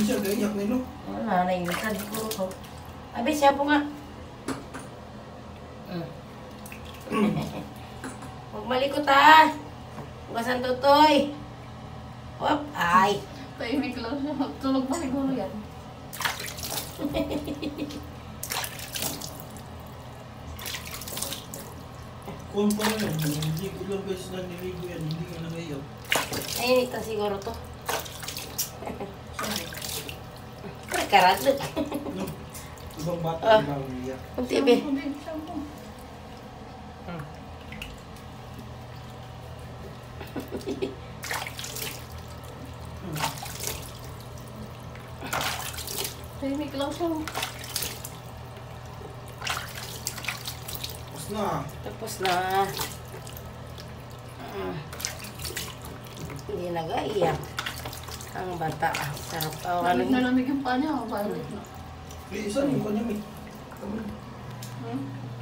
siya, gaiyak nilo. Wala, nainitan siguro ko. Abi, siya po nga. Huwag malikot ha. Hugasan tutoy. Wap, ay. Tahimik lang siya. Tulog pa siguro yan. Kung pa na yan, hindi ko lang beses na niligo yan, hindi ka nangaiyak. Nainitan siguro to. Karadot. No? Ibang bata na umiyak. Kunti, be. Tahimik lang siya. Tapos na. Tapos na. Hindi nag-aiyak. Ang bata. Sarap. Oh, ano Lamig na lamig yung paa niya. Violet na. Eh, isa yung kanya may. Hmm?